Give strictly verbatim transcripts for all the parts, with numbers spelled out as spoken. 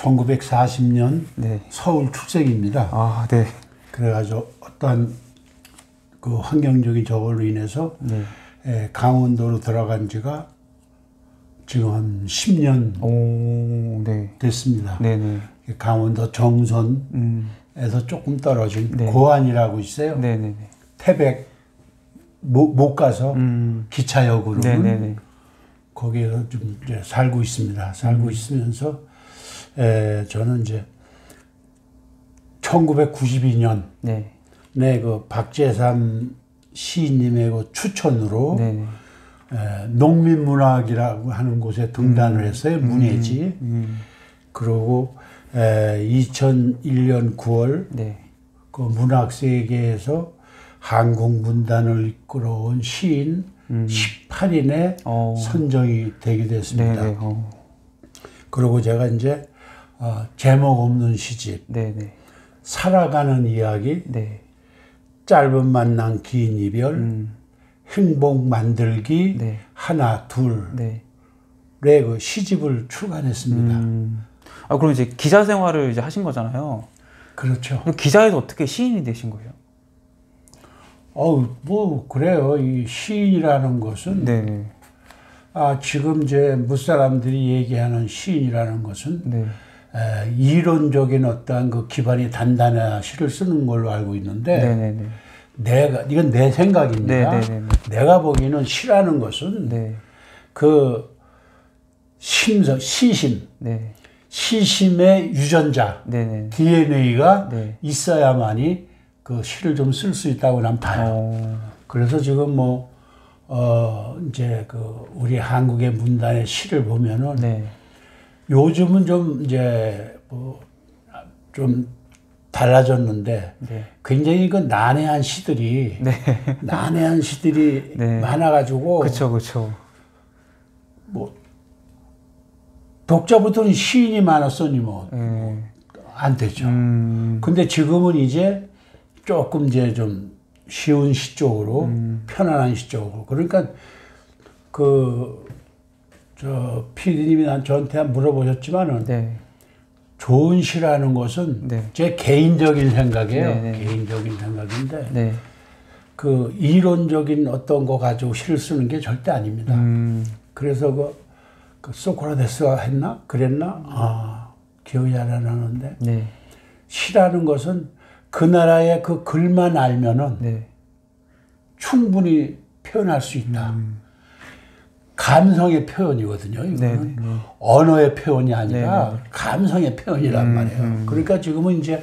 천구백사십 년 네. 서울 출생입니다. 아, 네. 그래가지고 어떠한 그 환경적인 저걸로 인해서 네. 에, 강원도로 들어간 지가 지금 한 십 년 오, 네. 됐습니다. 네네. 강원도 정선에서 음. 조금 떨어진 네. 고안이라고 있어요. 네네네. 태백 못, 못 가서 음. 기차역으로는 네네네. 거기에서 좀 이제 살고 있습니다. 살고 음. 있으면서 에, 저는 이제 천구백구십이 년 네. 네, 그 박재삼 시인님의 그 추천으로 네네. 에, 농민문학이라고 하는 곳에 등단을 음. 했어요. 문예지. 음. 음. 그리고 에, 이천일 년 구월 네. 그 문학 세계에서 한국 문단을 이끌어온 시인 음. 십팔 인에 어. 선정이 되기도 했습니다. 네네. 어. 그리고 제가 이제 어, 제목 없는 시집 네네. 살아가는 이야기, 네. 짧은 만남 긴 이별, 음. 행복 만들기 네. 하나 둘의 네. 그 시집을 출간했습니다. 음. 아, 그럼 이제 기자 생활을 이제 하신 거잖아요. 그렇죠. 그럼 기자에서 어떻게 시인이 되신 거예요? 어우, 뭐 그래요. 이 시인이라는 것은 네. 아, 지금 이제 무사람들이 얘기하는 시인이라는 것은 네. 에, 이론적인 어떠한 그 기반이 단단한 시를 쓰는 걸로 알고 있는데 네네네. 내가 이건 내 생각입니다. 네네네. 내가 보기에는 시라는 것은 네. 그 심성, 시심, 네. 시심의 유전자, 네네. 디엔에이가 네. 있어야만이 그 시를 좀 쓸 수 있다고 난 봐요. 어. 그래서 지금 뭐, 어, 이제 그 우리 한국의 문단의 시를 보면은 네. 요즘은 좀 이제 뭐 좀 달라졌는데 네. 굉장히 그 난해한 시들이 네. 난해한 시들이 네. 많아가지고 그쵸, 그쵸. 뭐 독자부터는 시인이 많았으니 뭐 안 네. 되죠. 음. 근데 지금은 이제 조금 이제 좀 쉬운 시 쪽으로 음. 편안한 시 쪽으로 그러니까 그 저 피디님이 난 저한테 물어보셨지만은 네. 좋은 시라는 것은 네. 제 개인적인 생각이에요. 네, 네. 개인적인 생각인데 네. 그 이론적인 어떤 거 가지고 시를 쓰는 게 절대 아닙니다. 음. 그래서 그, 그 소크라테스가 했나 그랬나 아 기억이 잘 안 나는데 네. 시라는 것은 그 나라의 그 글만 알면은 네. 충분히 표현할 수 있다. 음. 감성의 표현이거든요. 이거는 네, 네, 네. 언어의 표현이 아니라 네, 네. 감성의 표현이란 음, 말이에요. 음. 그러니까 지금은 이제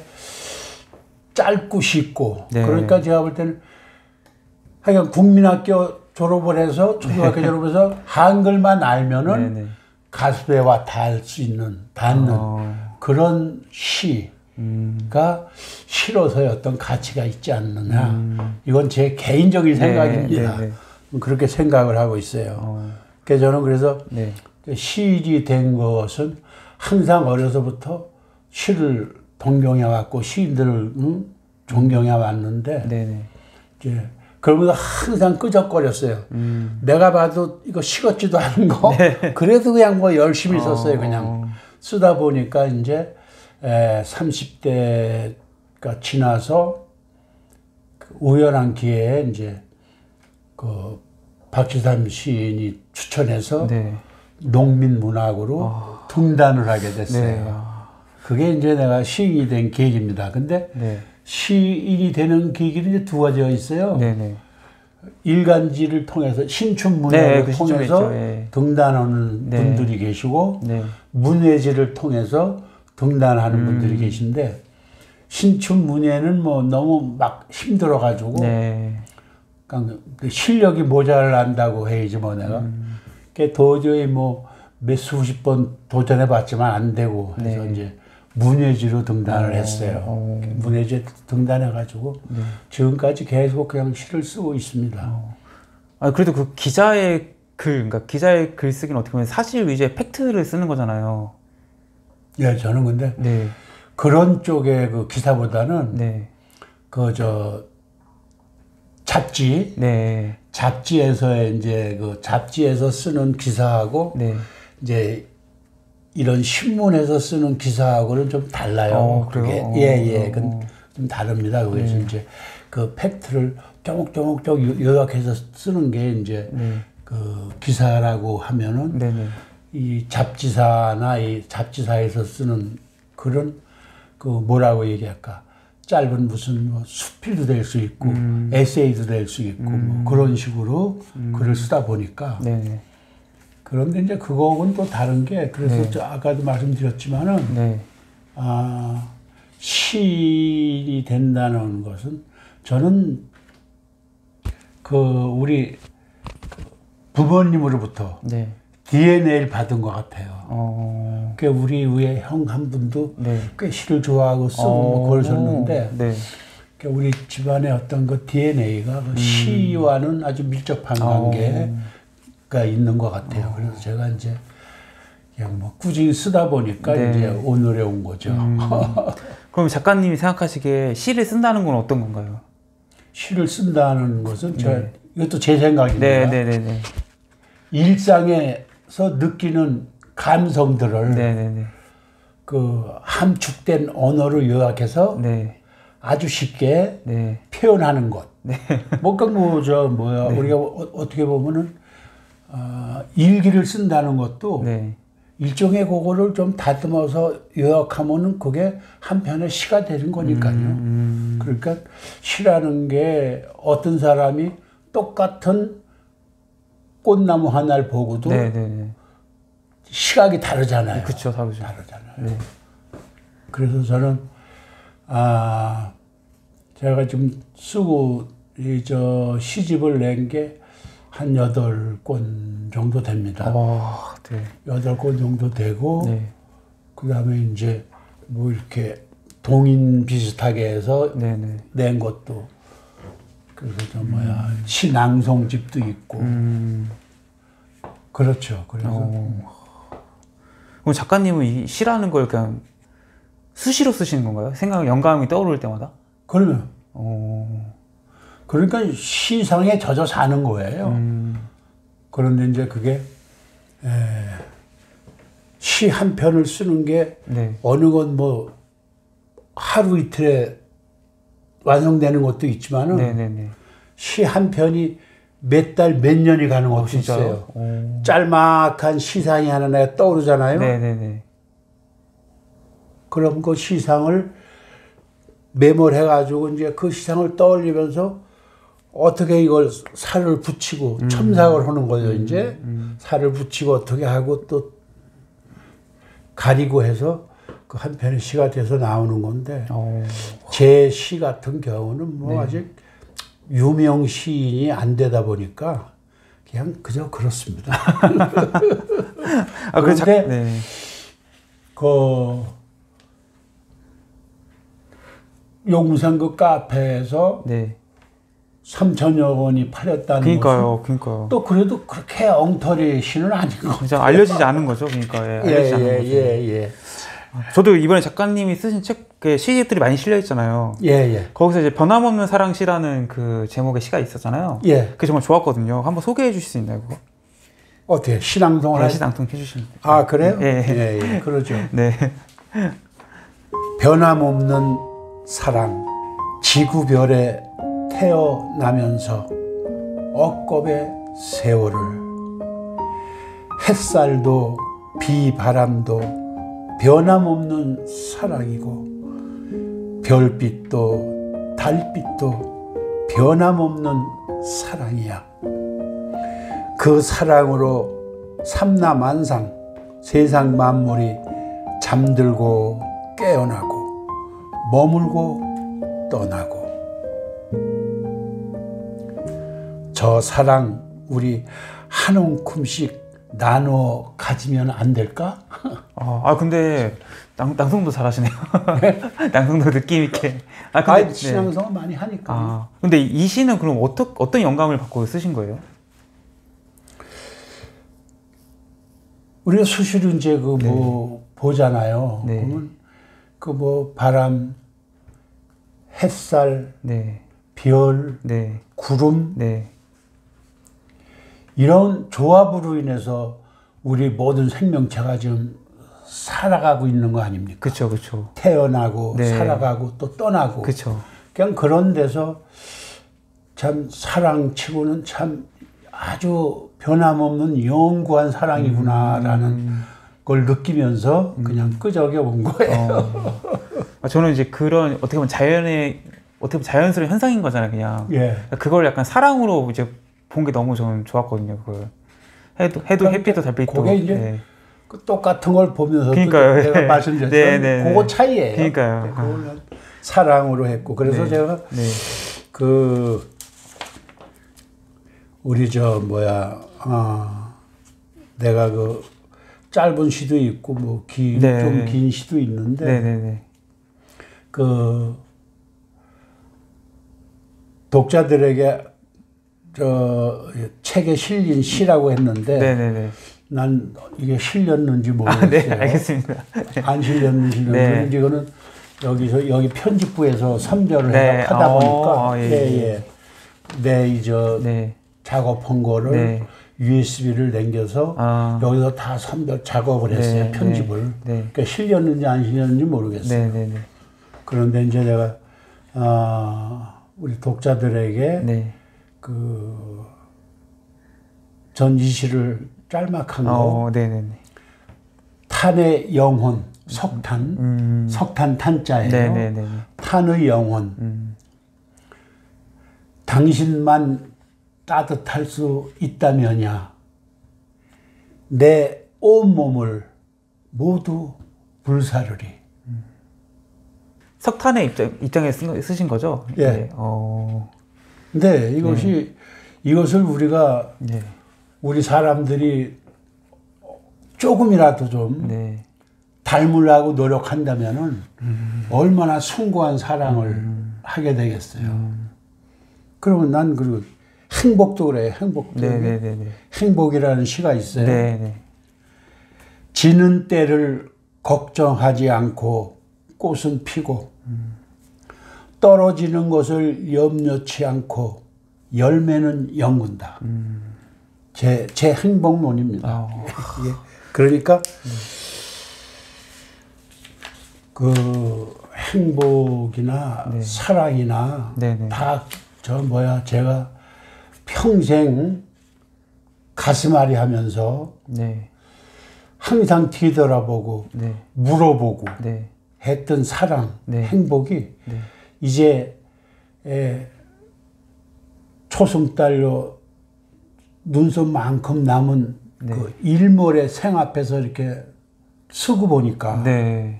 짧고 쉽고 네. 그러니까 제가 볼 때는 하여간 국민학교 졸업을 해서 초등학교 졸업해서 한글만 알면은 네, 네. 가슴에 와 닿을 수 있는 닿는 어. 그런 시가 음. 시로서의 어떤 가치가 있지 않느냐. 음. 이건 제 개인적인 네, 생각입니다. 네, 네. 그렇게 생각을 하고 있어요. 어. 그래서 저는 그래서 네. 시인이 된 것은 항상 어려서부터 시를 동경해 왔고 시인들을 응? 존경해 왔는데 네, 네. 이제 그러면서 항상 끄적거렸어요. 음. 내가 봐도 이거 시 같지도 않은 거 그래도 그냥 뭐 열심히 썼어요. 그냥 어. 쓰다 보니까 이제 에, 삼십 대가 지나서 그 우연한 기회에 이제 그 박지삼 시인이 추천해서 네. 농민 문학으로 아. 등단을 하게 됐어요. 네. 아. 그게 이제 내가 시인이 된 계기입니다. 근데 네. 시인이 되는 계기는 이제 두 가지가 있어요. 네, 네. 일간지를 통해서 신춘 문예를 네, 그 시점에 통해서 있죠. 예. 등단하는 네. 분들이 계시고 네. 문예지를 통해서 등단하는 음. 분들이 계신데 신춘 문예는 뭐 너무 막 힘들어 가지고 네. 그러니까 실력이 모자란다고 해야지 뭐 내가 음. 그게 도저히 뭐 몇 수십 번 도전해 봤지만 안 되고 해서 네. 이제 문예지로 등단을 어, 했어요. 어. 문예지에 등단해 가지고 네. 지금까지 계속 그냥 시를 쓰고 있습니다. 어. 아, 그래도 그 기자의 글, 그러니까 기자의 글쓰기는 어떻게 보면 사실 위주의 팩트를 쓰는 거잖아요. 예, 저는 근데 네. 그런 쪽의 그 기사보다는 네. 그 저 잡지, 네. 잡지에서 이제 그 잡지에서 쓰는 기사하고 네. 이제 이런 신문에서 쓰는 기사하고는 좀 달라요. 어, 그게 그래요? 예예, 어, 그 어. 좀 다릅니다. 그래서 네. 이제 그 팩트를 쪼목쪼목쪼 요약해서 쓰는 게 이제 네. 그 기사라고 하면은 네네. 이 잡지사나 이 잡지사에서 쓰는 그런 그 뭐라고 얘기할까, 짧은 무슨 뭐 수필도 될 수 있고 음. 에세이도 될 수 있고 음. 뭐 그런 식으로 음. 글을 쓰다 보니까 네네. 그런데 이제 그거하고는 또 다른 게, 그래서 네. 저 아까도 말씀드렸지만은 네. 아, 시인이 된다는 것은 저는 그 우리 부모님으로부터 네. 디엔에이를 받은 것 같아요. 어. 그 우리 위에 형 한 분도 네. 꽤 시를 좋아하고 쓰고 뭐 어. 그러셨는데 네. 그 우리 집안의 어떤 그 디엔에이가 그 음. 시와는 아주 밀접한 어. 관계가 있는 것 같아요. 그래서 제가 이제 그냥 뭐 꾸준히 쓰다 보니까 네. 이제 오늘에 온 거죠. 음. 그럼 작가님이 생각하시기에 시를 쓴다는 건 어떤 건가요? 시를 쓴다는 것은 저 네. 이것도 제 생각입니다. 네네네네. 일상에서 느끼는 감성들을 네네네. 그 함축된 언어로 요약해서 네. 아주 쉽게 네. 표현하는 것. 네. 뭐가 뭐저 뭐야 네. 우리가 어, 어떻게 보면은 어, 일기를 쓴다는 것도 네. 일종의 그거를 좀 다듬어서 요약하면은 그게 한편의 시가 되는 거니까요. 음. 그러니까 시라는 게 어떤 사람이 똑같은 꽃나무 하나를 보고도 네네네. 시각이 다르잖아요. 그쵸, 다르죠. 다르잖아요. 네. 그래서 저는 아 제가 좀 쓰고 이 저 시집을 낸 게 한 여덟 권 정도 됩니다. 아, 네. 여덟 권 정도 되고 네. 그 다음에 이제 뭐 이렇게 동인 비슷하게 해서 네네. 낸 것도, 그래서 저 뭐야 시 낭송집도 있고 음. 그렇죠. 그래서 어. 그럼 작가님은 이 시라는 걸 그냥 수시로 쓰시는 건가요? 생각, 영감이 떠오를 때마다? 그러면 어. 그러니까 시상에 젖어 사는 거예요. 음. 그런데 이제 그게 시 한 편을 쓰는 게 네. 어느 건 뭐 하루 이틀에 완성되는 것도 있지만은 네네네. 시 한 편이 몇 달, 몇 년이 가는 것도 어, 진짜요? 있어요. 어. 짤막한 시상이 하나 내가 떠오르잖아요. 네네네. 그럼 그 시상을 메모를 해가지고 이제 그 시상을 떠올리면서 어떻게 이걸 살을 붙이고 음. 첨삭을 하는 거죠. 이제 음. 살을 붙이고 어떻게 하고 또 가리고 해서 그 한 편의 시가 돼서 나오는 건데, 어. 제 시 같은 경우는 뭐 네. 아직 유명 시인이 안 되다 보니까 그냥 그저 그렇습니다. 아, 그래, 작, 그런데 네. 그 용산 그 카페에서 네. 삼천여 원이 팔렸다는 그니까요, 그니까요. 것은 또 그래도 그렇게 엉터리 시는 아닌 거. 진짜 알려지지 않은 거죠, 그러니까. 예, 알려지지 않은 예, 거죠. 예, 예. 저도 이번에 작가님이 쓰신 책에 시들이 많이 실려 있잖아요. 예, 예. 거기서 이제 변함없는 사랑시라는 그 제목의 시가 있었잖아요. 예. 그게 정말 좋았거든요. 한번 소개해 주실 수 있나요, 그거? 어떻게 신앙송을 네, 하... 시낭통 해주시면. 아, 그래요? 예. 예, 예. 그러죠. 네. 변함없는 사랑, 지구별에 태어나면서 억겁의 세월을, 햇살도 비바람도 변함없는 사랑이고, 별빛도 달빛도 변함없는 사랑이야. 그 사랑으로 삼라만상 세상 만물이 잠들고 깨어나고 머물고 떠나고, 저 사랑 우리 한 움큼씩 나눠 가지면 안 될까? 아, 아, 근데 낭, 낭송도 잘하시네요. 낭송도 느낌 있게. 아, 근데 아, 신앙성은 많이 하니까. 아, 근데 이 시는 그럼 어떤 어떤 영감을 받고 쓰신 거예요? 우리가 수시로 이제 그 뭐 네. 보잖아요. 네. 그러면 그 뭐 바람, 햇살, 네. 별, 네. 구름, 네. 이런 조합으로 인해서 우리 모든 생명체가 지금 살아가고 있는 거 아닙니까? 그쵸, 그쵸. 태어나고 네. 살아가고 또 떠나고. 그쵸. 그냥 그런 데서 참 사랑치고는 참 아주 변함없는 영구한 사랑이구나라는 음. 걸 느끼면서 그냥 끄적여 본 거예요. 어. 저는 이제 그런 어떻게 보면 자연의 어떻게 보면 자연스러운 현상인 거잖아요, 그냥. 예. 그걸 약간 사랑으로 이제 본 게 너무 저는 좋았거든요, 그걸. 해도 해도 그러니까 햇빛도 달빛도. 그게 이제 네. 그 똑같은 걸 보면서 그러니까요. 제가 네. 말씀드렸던 네, 네, 그거 네. 차이예요. 그러니까요. 네, 그거는 사랑으로 했고 그래서 네. 제가 네. 그 우리 저 뭐야 아 내가 그 짧은 시도 있고 뭐 긴 네. 좀 긴 시도 있는데 네, 네, 네. 그 독자들에게 저 책에 실린 시라고 했는데 네, 네, 네. 난 이게 실렸는지 모르겠어요. 아, 네, 알겠습니다. 네. 안 실렸는지 네. 네. 이거는 여기서 여기 편집부에서 선별을 네. 하다 어, 보니까 예, 예, 예. 예. 내 이저 네. 작업한 거를 네. 유에스비를 남겨서 아. 여기서 다 선별 작업을 했어요. 네, 편집을. 네, 네. 그러니까 실렸는지 안 실렸는지 모르겠어요. 네, 네, 네. 그런데 이제 내가 아, 우리 독자들에게 네. 그 전지시를 짤막한 거 어, 네, 네, 네. 탄의 영혼 석탄 음. 석탄 탄자예요. 네, 네, 네, 네. 탄의 영혼 음. 당신만 따뜻할 수 있다면야 내 온몸을 모두 불사르리. 석탄의 입장, 입장에 쓴, 쓰신 거죠? 예. 네. 어. 근데 이것이 이것을 우리가 네. 우리 사람들이 조금이라도 좀 네. 닮으려고 노력한다면은 음. 얼마나 숭고한 사랑을 음. 하게 되겠어요. 음. 그러면 난 그리고 행복도 그래요. 행복도. 네, 네, 네, 네. 행복이라는 시가 있어요. 네, 네. 지는 때를 걱정하지 않고 꽃은 피고 음. 떨어지는 것을 염려치 않고 열매는 연근다. 음. 제, 제 행복론입니다. 아. 이게 그러니까 그 행복이나 네. 사랑이나 네, 네. 다 저 뭐야 제가 평생 가슴앓이 하면서 네. 항상 뒤돌아보고 네. 물어보고 네. 했던 사랑, 네. 행복이 네. 이제 에, 초승달로 눈썹만큼 남은 네. 그 일몰의 생 앞에서 이렇게 쓰고 보니까 네.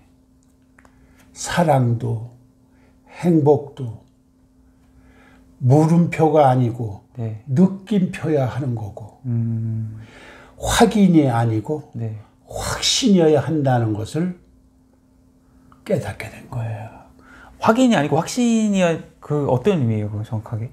사랑도 행복도 물음표가 아니고 네. 느낌표야 하는 거고 음. 확인이 아니고 네. 확신이어야 한다는 것을 깨닫게 된 거예요. 확인이 아니고 확신이 그 어떤 의미예요, 그 정확하게?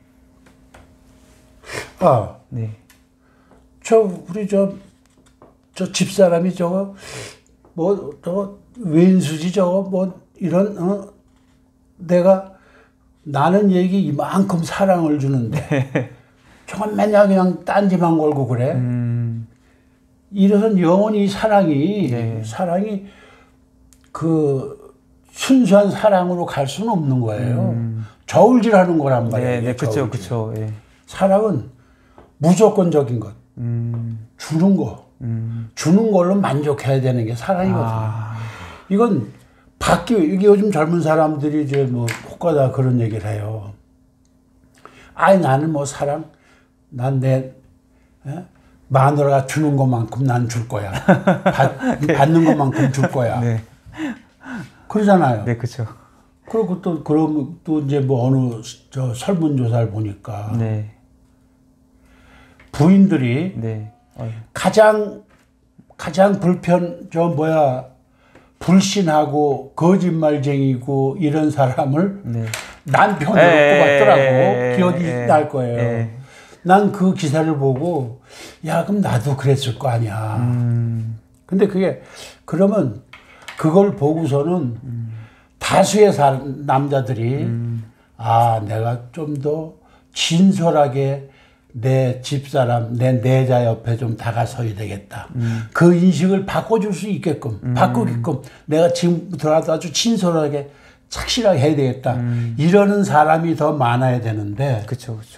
아, 네. 저 우리 저 저 집사람이 저거 뭐 저거 왼수지 저거 뭐 이런 어 내가 나는 얘기 이만큼 사랑을 주는데 저거 맨날 그냥 딴지만 걸고 그래. 음. 이래서 영원히 사랑이 네. 사랑이 그 순수한 사랑으로 갈 수는 없는 거예요. 음. 저울질하는 거란 말이에요. 네, 네, 그렇죠, 저울질. 그렇죠. 예. 사랑은 무조건적인 것, 음. 주는 거, 음. 주는 걸로 만족해야 되는 게 사랑이거든요. 아. 이건 바뀌어. 이게 요즘 젊은 사람들이 이제 뭐 혹가다 그런 얘기를 해요. 아이 나는 뭐 사랑, 난 내 마누라가 주는 것만큼 난 줄 거야. 받, 네. 받는 것만큼 줄 거야. 네. 그러잖아요. 네, 그렇죠. 그리고 또 그럼 또 이제 뭐 어느 저 설문조사를 보니까 네. 부인들이 네. 어휴. 가장 가장 불편 저 뭐야 불신하고 거짓말쟁이고 이런 사람을 네. 남편으로 에이, 꼽았더라고. 에이, 기억이 에이, 날 거예요. 에이. 난 그 기사를 보고 야 그럼 나도 그랬을 거 아니야. 음. 근데 그게 그러면 그걸 보고서는 음. 다수의 사, 남자들이 음. 아 내가 좀 더 진솔하게 내 집사람, 내 내자 옆에 좀 다가서야 되겠다. 음. 그 인식을 바꿔줄 수 있게끔, 음. 바꾸게끔 내가 지금부터라도 아주 친솔하게 착실하게 해야 되겠다. 음. 이러는 사람이 더 많아야 되는데. 그쵸, 그쵸.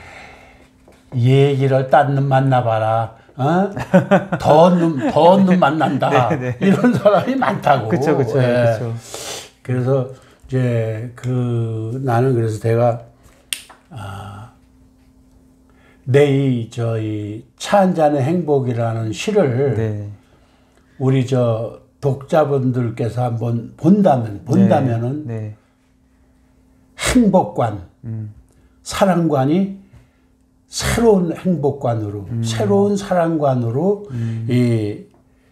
얘기를 딴 놈 만나봐라. 어? 더운 놈, 더운 놈 만난다. 네, 네. 이런 사람이 많다고. 그쵸, 그쵸, 예. 그쵸. 그래서 이제 그 나는 그래서 내가 아, 내 이 저희 차 한 잔의 행복이라는 시를 네. 우리 저 독자분들께서 한번 본다면 본다면은 네. 네. 행복관, 음. 사랑관이 새로운 행복관으로, 음. 새로운 사랑관으로 음. 이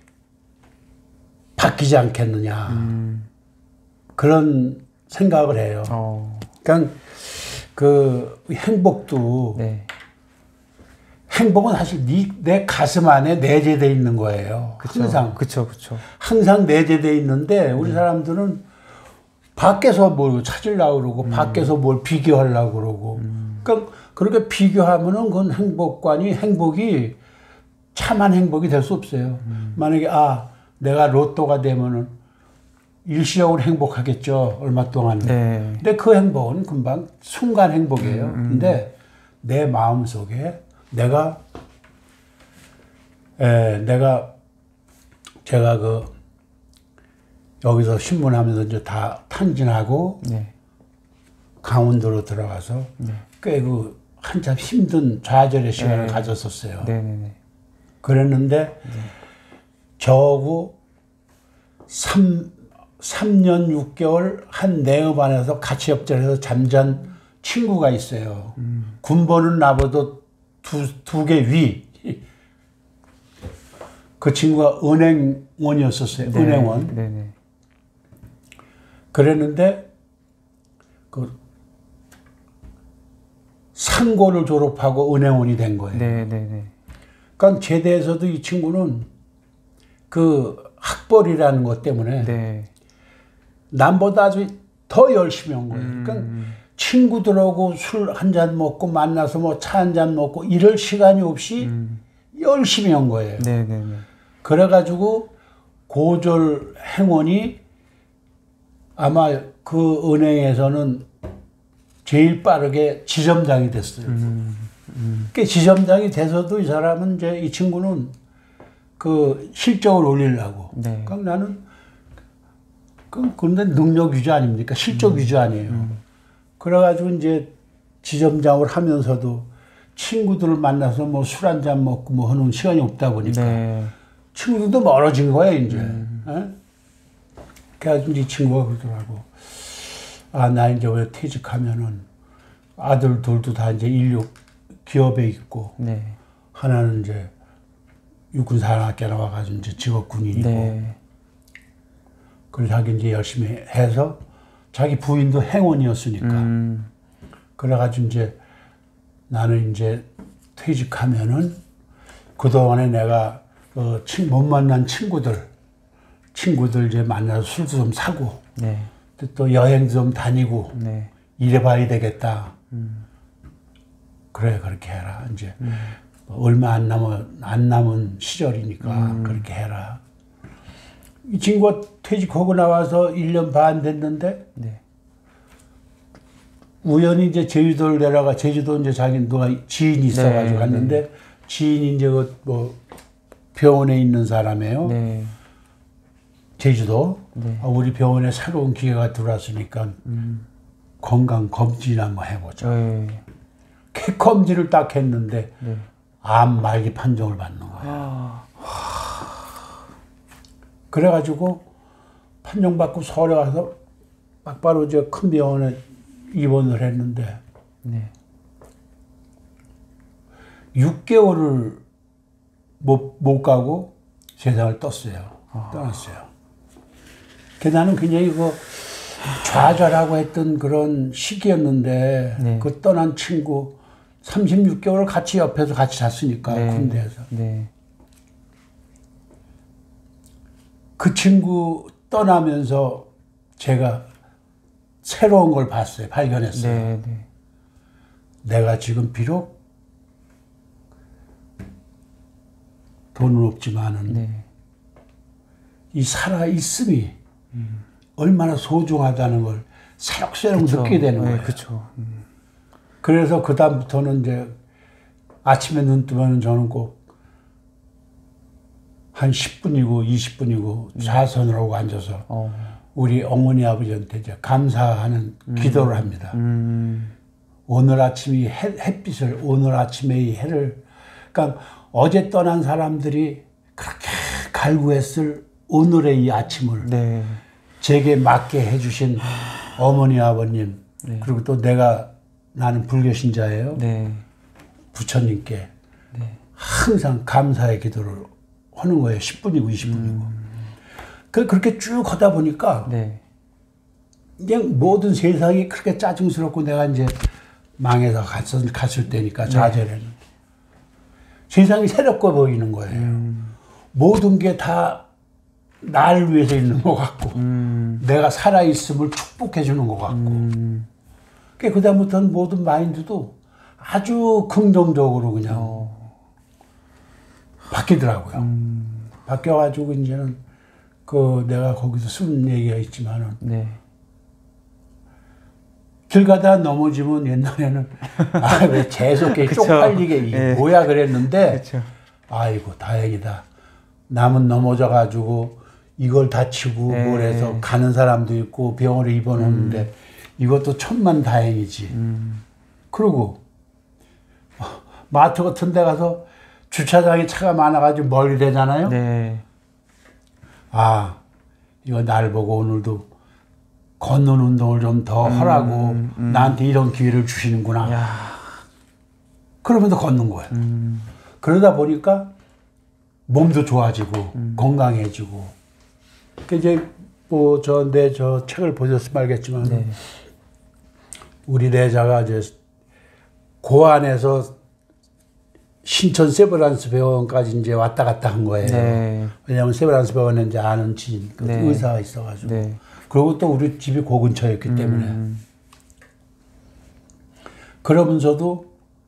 바뀌지 않겠느냐 음. 그런 생각을 해요. 어. 그러니까 그 행복도 네. 행복은 사실 네, 내 가슴 안에 내재되어 있는 거예요. 그쵸. 항상. 그쵸, 그쵸. 항상 내재되어 있는데 우리 음. 사람들은 밖에서 뭘 찾으려고 그러고 음. 밖에서 뭘 비교하려고 그러고 음. 그러니까 그렇게 비교하면은 그건 행복관이 행복이 참한 행복이 될 수 없어요. 음. 만약에 아 내가 로또가 되면은 일시적으로 행복하겠죠. 얼마 동안. 네. 근데 그 행복은 금방 순간 행복이에요. 음. 근데 내 마음 속에 내가 에, 내가 제가 그 여기서 신문하면서 이제 다 탕진하고 네. 강원도로 들어가서 네. 꽤 그 한참 힘든 좌절의 시간을 네. 가졌었어요. 네네네. 그랬는데 네. 저하고 삼 년 육 개월 한 내업 안에서 같이 옆자리에서 잠잔 친구가 있어요. 음. 군번은 나보다 두, 두 개 위. 그 친구가 은행원이었었어요. 네. 은행원. 네네. 그랬는데 그 상고를 졸업하고 은행원이 된 거예요. 네네네. 그러니까 제대에서도 이 친구는 그 학벌이라는 것 때문에 네. 남보다 아주 더 열심히 한 거예요. 음. 그러니까 친구들하고 술 한 잔 먹고 만나서 뭐 차 한 잔 먹고 이럴 시간이 없이 음. 열심히 한 거예요. 네네네. 그래가지고 고졸 행원이 아마 그 은행에서는 제일 빠르게 지점장이 됐어요. 음, 음. 그 지점장이 돼서도 이 사람은 이제 이 친구는 그 실적을 올리려고. 네. 그러니까 나는 그 근데 능력 위주 아닙니까? 실적 음, 위주 아니에요. 음. 그래가지고 이제 지점장을 하면서도 친구들을 만나서 뭐 술 한 잔 먹고 뭐 하는 시간이 없다 보니까 네. 친구들도 멀어진 거예요 이제. 음. 에? 그래가지고 이 친구가 그러더라고. 아, 나 이제 왜 퇴직하면은 아들 둘도 다 이제 인류 기업에 있고 네. 하나는 이제 육군사관학교 나와가지고 이제 직업군인이고 네. 그걸 자기 이제 열심히 해서 자기 부인도 행원이었으니까 음. 그래가지고 이제 나는 이제 퇴직하면은 그동안에 내가 그 못 만난 친구들 친구들 이제 만나서 술도 좀 사고 네. 또 여행도 좀 다니고 네. 이래봐야 되겠다. 음. 그래 그렇게 해라. 이제 음. 얼마 안 남은 안 남은 시절이니까 음. 그렇게 해라. 이 친구가 퇴직하고 나와서 일 년 반 됐는데 네. 우연히 이제 제주도를 내려가 제주도 이제 자기 누가 지인이 있어가지고 네. 갔는데 네. 지인이 이제 그 뭐 병원에 있는 사람이에요. 네. 제주도 네. 우리 병원에 새로운 기계가 들어왔으니까 음. 건강 검진 한번 해보자. 네. 캣 검진을 딱 했는데 네. 암 말기 판정을 받는 거야. 아. 그래가지고 판정 받고 서울에 가서 막바로 이제 큰 병원에 입원을 했는데 네. 육 개월을 못, 못 가고 세상을 떴어요. 아. 떠났어요. 나는 굉장히 그 좌절하고 했던 그런 시기였는데 네. 그 떠난 친구 삼십육 개월 같이 옆에서 같이 잤으니까 네. 군대에서 네. 그 친구 떠나면서 제가 새로운 걸 봤어요. 발견했어요. 네. 네. 내가 지금 비록 돈은 없지만은 네. 이 살아 있음이 음. 얼마나 소중하다는 걸 새록새록 그쵸. 느끼게 되는 네, 거예요. 그쵸. 음. 그래서 그 다음부터는 이제 아침에 눈 뜨면 저는 꼭 한 십 분이고 이십 분이고 네. 좌선을 하고 앉아서 어. 우리 어머니 아버지한테 이제 감사하는 음. 기도를 합니다. 음. 오늘 아침 이 해, 햇빛을, 오늘 아침에 이 해를, 그러니까 어제 떠난 사람들이 그렇게 갈구했을 오늘의 이 아침을 네. 제게 맞게 해주신 어머니 아버님, 네. 그리고 또 내가 나는 불교신자예요. 네. 부처님께 네. 항상 감사의 기도를 하는 거예요. 십 분이고 이십 분이고. 음. 그 그렇게 쭉 하다 보니까 네. 그냥 모든 세상이 그렇게 짜증스럽고 내가 이제 망해서 갔을, 갔을 때니까 좌절에는 네. 세상이 새롭게 보이는 거예요. 음. 모든 게 다 날 위해서 있는 것 같고 음. 내가 살아있음을 축복해 주는 것 같고 음. 그 다음부터는 모든 마인드도 아주 긍정적으로 그냥 어. 바뀌더라고요. 음. 바뀌어가지고 이제는 그 내가 거기서 쓴 얘기가 있지만은 네. 길 가다 넘어지면 옛날에는 아, 왜 재수없게 쪽팔리게 이게 네. 뭐야 그랬는데 그쵸. 아이고 다행이다. 남은 넘어져가지고 이걸 다치고 네. 뭘 해서 가는 사람도 있고 병원에 입원하는데 음. 이것도 천만 다행이지. 음. 그리고 마트 같은 데 가서 주차장에 차가 많아가지고 멀리 되잖아요. 네. 아 이거 날 보고 오늘도 걷는 운동을 좀 더 음, 하라고 음. 나한테 이런 기회를 주시는구나. 야. 그러면서 걷는 거예요. 음. 그러다 보니까 몸도 좋아지고 음. 건강해지고. 그 이제 뭐 저 내 저 책을 보셨으면 알겠지만 네. 우리 내자가 이제 고안에서 신천 세브란스 병원까지 이제 왔다 갔다 한 거예요. 네. 왜냐하면 세브란스 병원에 이제 아는 지인 그 네. 의사가 있어가지고. 네. 그리고 또 우리 집이 그 근처였기 때문에. 음. 그러면서도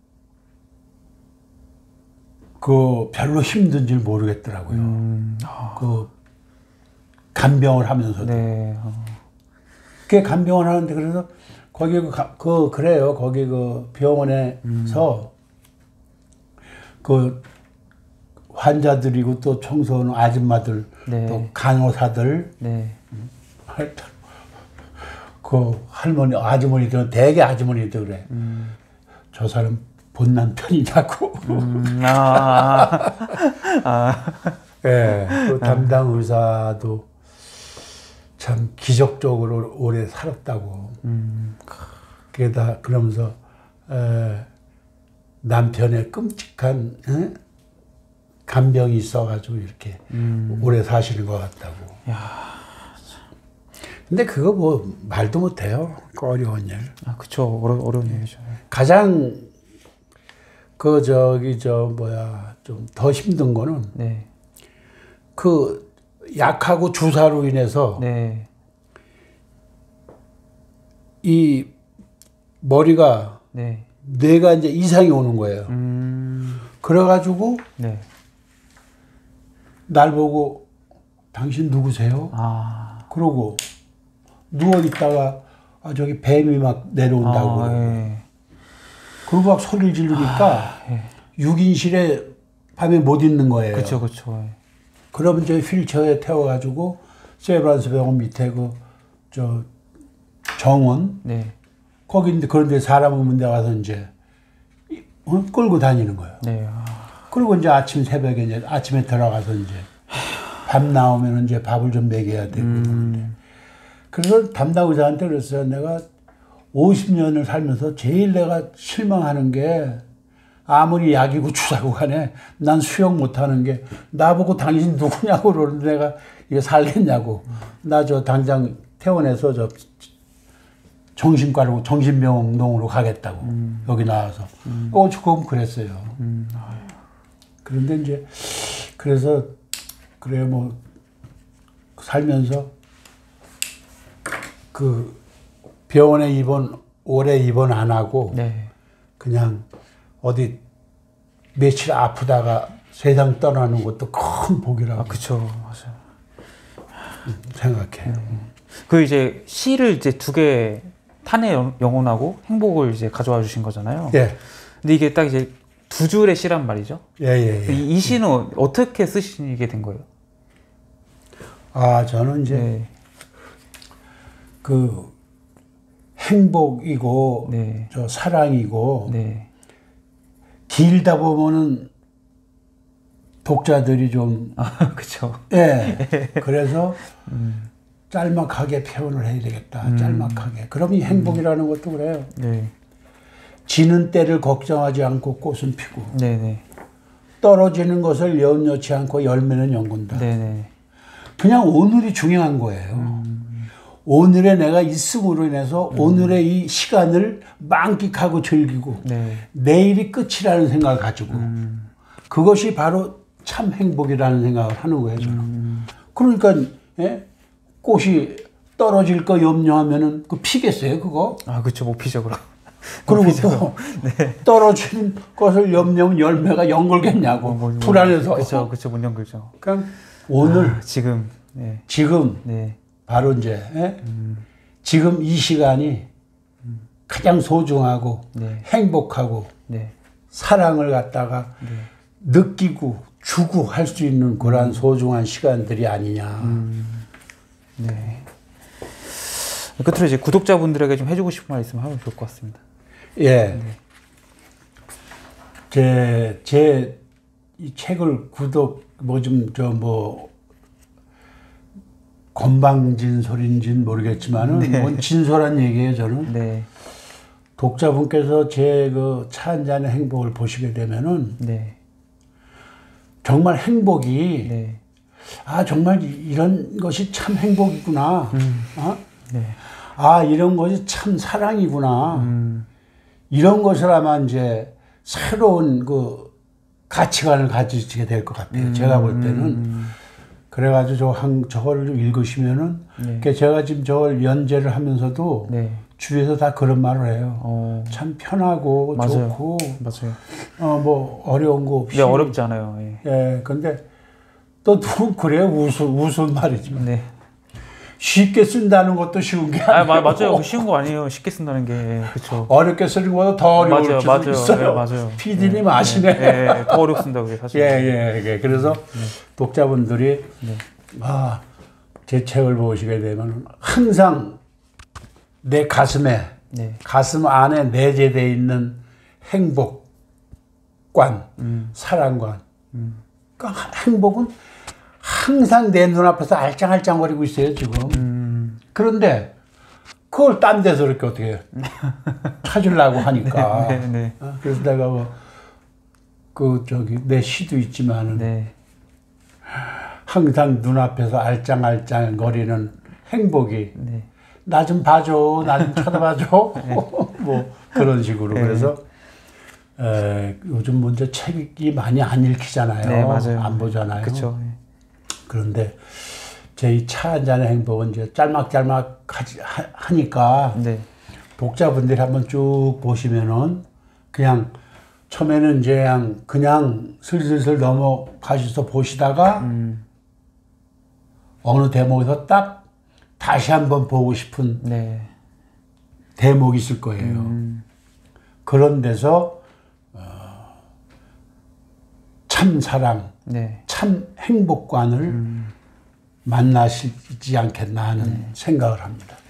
그 별로 힘든 줄 모르겠더라고요. 음. 아. 그 간병을 하면서도. 네. 어. 그 간병을 하는데 그래서 거기 그, 그 그래요. 거기 그 병원에서 음. 그 환자들이고 또 청소하는 아줌마들, 네. 또 간호사들, 네. 그 할머니, 아주머니들은 대개 아주머니들 그래. 음. 저 사람 못난 편이냐고. 음. 아. 아. 예. 그 담당 의사도 참 기적적으로 오래 살았다고. 음. 그게 다 그러면서 에, 남편의 끔찍한 에? 간병이 있어가지고 이렇게 음. 오래 사시는 것 같다고. 야. 근데 그거 뭐 말도 못해요. 그 어려운 일. 아, 그쵸. 어려, 어려운 일이죠. 가장 그 저기 저 뭐야 좀 더 힘든 거는 네. 그 약하고 주사로 인해서 네. 이 머리가 네. 뇌가 이제 이상이 오는 거예요. 음. 그래가지고 네. 날 보고 당신 누구세요? 아. 그러고 누워 있다가 아, 저기 뱀이 막 내려온다고. 아, 예. 그리고 막 소리를 지르니까 아, 예. 육 인실에 밤에 못 있는 거예요. 그렇죠, 그렇죠. 그러면 저 휠체어에 태워가지고 세브란스 병원 밑에 그 저 정원 네. 거기 그런데 사람 없는 데 가서 이제 어? 끌고 다니는 거예요. 네. 아. 그리고 이제 아침 새벽에 이제 아침에 들어가서 이제 밤 나오면 이제 밥을 좀 먹여야 되고. 음. 그래서 담당 의사한테 그랬어요. 내가 오십 년을 살면서 제일 내가 실망하는 게 아무리 약이고 주사고 간에 난 수용 못하는 게 나보고 당신 누구냐고 그러는데 내가 이게 살겠냐고. 나 저 당장 퇴원해서 저 정신과로 정신병동으로 가겠다고. 음. 여기 나와서. 음. 어, 조금 그랬어요. 음. 그런데 이제 그래서 그래 뭐 살면서 그 병원에 입원 오래 입원 안 하고 네. 그냥 어디 며칠 아프다가 세상 떠나는 것도 큰 복이라고 아, 그쵸. 맞아요. 생각해요. 그 이제 시를 이제 두 개 탄의 영- 영혼하고 행복을 이제 가져와 주신 거잖아요. 예, 근데 이게 딱 이제 두 줄의 시란 말이죠. 예, 예. 예. 이, 이 시는 어떻게 쓰시게 된 거예요? 아, 저는 이제 네. 그 행복이고 네. 저 사랑이고 네. 길다 보면은 독자들이 좀 아, 그쵸. 예. 그래서 짤막하게 표현을 해야 되겠다. 음. 짤막하게. 그럼 이 행복이라는 것도 그래요. 네. 지는 때를 걱정하지 않고 꽃은 피고 네네. 떨어지는 것을 연여치 않고 열매는 연군다. 네네. 그냥 오늘이 중요한 거예요. 음. 오늘의 내가 있음으로 인해서 음. 오늘의 이 시간을 만끽하고 즐기고 네. 내일이 끝이라는 생각을 가지고 음. 그것이 바로 참 행복이라는 생각을 하는 거예요. 저는. 음. 그러니까 예? 꽃이 떨어질 거 염려하면은 그 피겠어요, 그거? 아, 그쵸. 못 피죠, 그럼. 그리고 또 네. 떨어지는 것을 염려하면 열매가 연걸겠냐고 뭐, 뭐, 뭐. 불안해서. 그쵸, 그쵸. 못 연결죠. 그러니까 오늘 아, 지금. 네. 지금 네. 바로 이제 예? 음. 지금 이 시간이 가장 소중하고 네. 행복하고 네. 사랑을 갖다가 네. 느끼고 주고 할 수 있는 그러한 소중한 시간들이 아니냐. 음. 네. 끝으로 이제 구독자분들에게 좀 해주고 싶은 말 있으면 하면 좋을 것 같습니다. 예. 네. 제, 제, 이 책을 구독, 뭐 좀, 저, 뭐, 건방진소리인지는 모르겠지만은, 네. 뭔 진솔한 얘기예요, 저는. 네. 독자분께서 제 그 차 한 잔의 행복을 보시게 되면은, 네. 정말 행복이, 네. 아, 정말 이런 것이 참 행복이구나. 음. 어? 네. 아, 이런 것이 참 사랑이구나. 음. 이런 것을 아마 이제 새로운 그 가치관을 가지게 될 것 같아요. 음. 제가 볼 때는. 음. 그래가지고 저 한, 저걸 좀 읽으시면은, 네. 그 제가 지금 저걸 연재를 하면서도 네. 주위에서 다 그런 말을 해요. 어. 참 편하고 맞아요. 좋고, 맞아요. 어, 뭐 어려운 거 없이. 네, 어렵지 않아요. 예. 예, 근데 또 누구 그래요? 우스, 우스운 말이지만. 네. 쉽게 쓴다는 것도 쉬운 게 아니에요. 아, 마, 맞아요. 쉬운 거 아니에요. 쉽게 쓴다는 게. 그렇죠. 어렵게 쓰는 것보다 더 어려울 맞아요. 수도 맞아요. 있어요. 네, 맞아요. 피디님 네. 아시네. 네, 네, 더 어렵습니다. 그게 사실. 예, 예, 예. 그래서 네. 독자분들이 네. 아, 제 책을 보시게 되면 항상 내 가슴에, 네. 가슴 안에 내재되어 있는 행복관, 음. 사랑관. 음. 그러니까 행복은 항상 내 눈앞에서 알짱알짱거리고 있어요, 지금. 음. 그런데 그걸 딴 데서 이렇게 어떻게 찾으려고 하니까. 네, 네, 네. 어, 그래서 내가 뭐, 그, 저기, 내 시도 있지만은. 네. 항상 눈앞에서 알짱알짱거리는 행복이. 네. 나 좀 봐줘, 나 좀 쳐다봐줘. 네. 뭐, 그런 식으로. 네. 그래서, 에, 요즘 먼저 책이 많이 안 읽히잖아요. 네, 맞아요. 안 보잖아요. 그렇죠. 네. 그런데 제 이 차 한 잔의 행복은 이제 짤막짤막 하지, 하, 하니까 네. 독자분들이 한번 쭉 보시면은 그냥 처음에는 이제 그냥, 그냥 슬슬슬 넘어가셔서 보시다가 음. 어느 대목에서 딱 다시 한번 보고 싶은 네. 대목이 있을 거예요. 음. 그런 데서 어, 참 사랑, 네. 참 행복관을 음. 만나시지 않겠나 하는 생각을 합니다.